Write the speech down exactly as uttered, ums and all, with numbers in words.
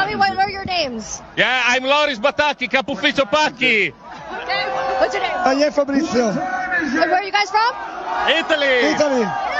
tell me what are your names? Yeah, I'm Loris Batacchi, Capo Ufficio Pacchi. Okay. What's your name? Aie Fabrizio. And where are you guys from? Italy. Italy.